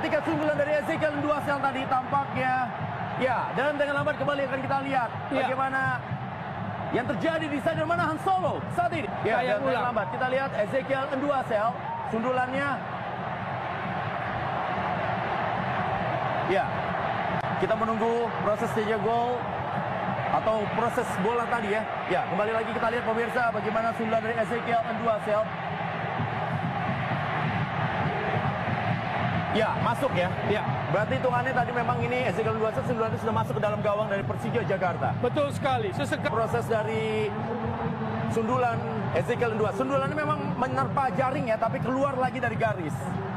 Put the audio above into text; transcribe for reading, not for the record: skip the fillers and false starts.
ketika sundulan dari Ezekiel Nduasel tadi tampaknya ya, dan dengan lambat kembali akan kita lihat bagaimana yang terjadi di stadion Manahan Solo saat ini. Ya, dan dengan lambat kita lihat Ezekiel Nduasel sundulannya. Ya, kita menunggu proses cetak gol atau proses bola tadi ya. Ya, kembali lagi kita lihat pemirsa bagaimana sundulan dari Ezekiel Nduasel. Ya, masuk ya. Ya, berarti hitungannya tadi memang ini Ezekiel Nduasel sundulannya sudah masuk ke dalam gawang dari Persija Jakarta. Betul sekali. Proses dari sundulan Ezekiel Nduasel. Sundulannya memang menerpa jaring ya, tapi keluar lagi dari garis.